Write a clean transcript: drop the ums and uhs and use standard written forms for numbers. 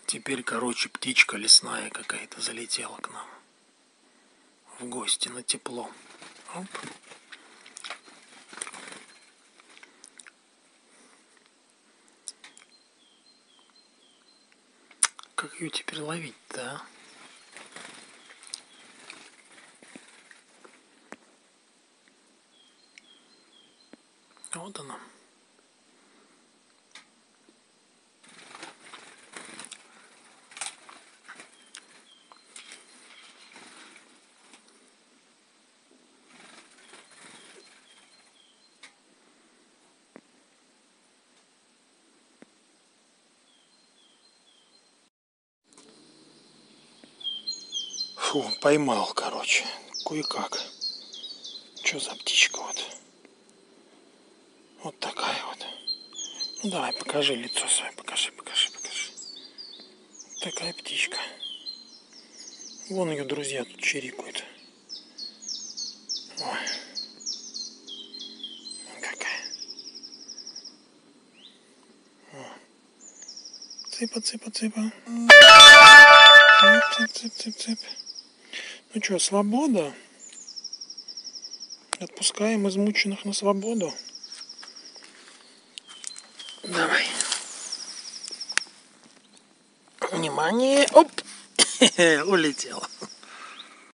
Теперь, короче, птичка лесная какая-то залетела к нам в гости на тепло. Оп. Как ее теперь ловить-то, а? Вот она. Фу, поймал, короче. Кое-как. Что за птичка вот? Вот такая вот. Ну давай, покажи лицо свое. Покажи. Такая птичка. Вон ее друзья тут чирикают. Ой. Какая. Цыпа. Цып. Ну что, свобода? Отпускаем измученных на свободу. Давай. Внимание. Оп. Улетел.